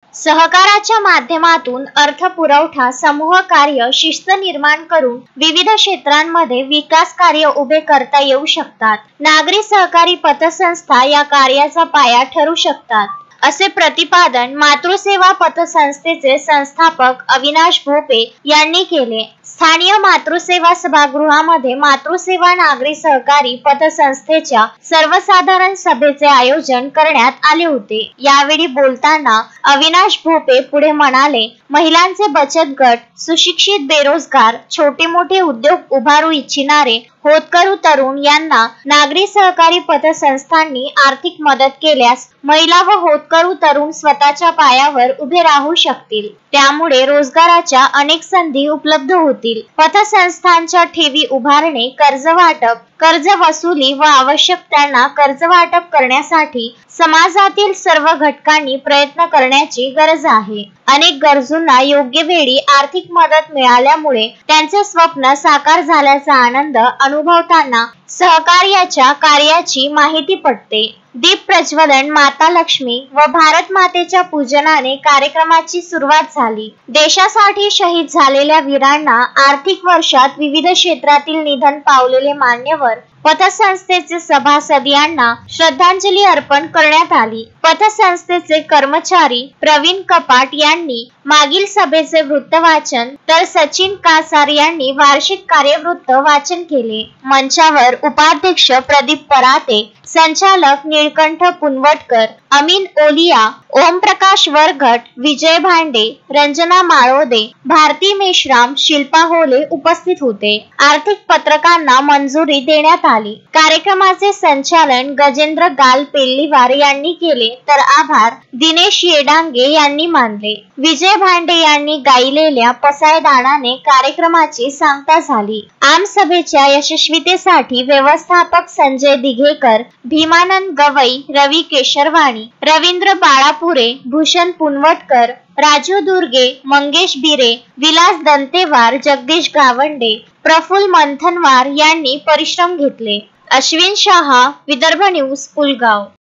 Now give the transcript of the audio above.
सहकाराच्या माध्यमातून अर्थपुरवठा, समूह कार्य, शिस्त निर्माण करून विविध क्षेत्रांमध्ये विकास कार्य उभे करता येऊ शकतात. नागरी सहकारी पतसंस्था या कार्याचा पाया ठरू शकतात, असे प्रतिपादन मातृसेवा पतसंस्थेचे संस्थापक अविनाश भोपे यांनी केले. स्थानीय मातृसेवा सभागृहामध्ये मातृसेवा नागरी सहकारी पतसंस्थेच्या सर्वसाधारण सभेचे आयोजन करण्यात आले होते. यावेळी बोलताना अविनाश भोपे पुढे म्हणाले, महिलांचे बचत गट, सुशिक्षित बेरोजगार, छोटे मोठे उद्योग उभारू इच्छिणारे होतकरू तरुण यांना नागरी सहकारी पतसंस्थांनी आर्थिक मदत केल्यास महिला व होतकरू तरुण स्वतःच्या पायावर उभे राहू शकतील. त्यामुळे रोजगाराच्या अनेक संधी उपलब्ध होतील. पतसंस्थांच्या ठेवी उभारणे, कर्ज वाटप, कर्ज वसुली व आवश्यक त्यांना कर्ज वाटप करण्यासाठी समाजातील सर्व घटकांनी प्रयत्न करण्याची गरज आहे. अनेक गरजूंना योग्य वेळी आर्थिक मदत मिळाल्यामुळे त्यांचे स्वप्न साकार झाल्याचा आनंद अनुभवताना सहकार्याच्या कार्याची माहिती पडते. दीप प्रज्वलन, माता लक्ष्मी व भारत मातेच्या पूजनाने कार्यक्रमाची सुरुवात झाली. देशासाठी शहीद झालेल्या वीरांना आर्थिक वर्षात विविध क्षेत्रातील निधन पावलेले मान्यवर पतसंस्थेचे सभासद यांना श्रद्धांजली अर्पण करण्यात आली. पतसंस्थेचे कर्मचारी प्रवीण कपाट यांनी मागील सभेचे वृत्त वाचन तर सचिन कासार यांनी वार्षिक कार्यवृत्त वाचन केले. मंचावर उपाध्यक्ष प्रदीप पराते, संचालक निळकंठ पुनवटकर, अमीन ओलिया, ओमप्रकाश वरघट, विजय भांडे, रंजना माळोदे, भारती मेश्राम, शिल्पा होले उपस्थित होते. आर्थिक पत्रकांना मंजुरी देण्यात आली. कार्यक्रमाचे संचालन गजेंद्र गाल पेल्लीवार यांनी केले तर आभार दिनेश येडांगे यांनी मानले. विजय भांडे यांनी गायलेल्या पसायदानाने कार्यक्रमाची सांगता झाली. आमसभेच्या यशस्वीतेसाठी व्यवस्थापक संजय दिघेकर, भीमानंद गवई, रवी केशरवाणी, रवींद्र बाळापुरे, भूषण पुनवटकर, राजू दुर्गे, मंगेश बिरे, विलास दंतेवार, जगदीश गावंडे, प्रफुल्ल मंथनवार यांनी परिश्रम घेतले. अश्विन शहा, विदर्भ न्यूज, पुलगाव.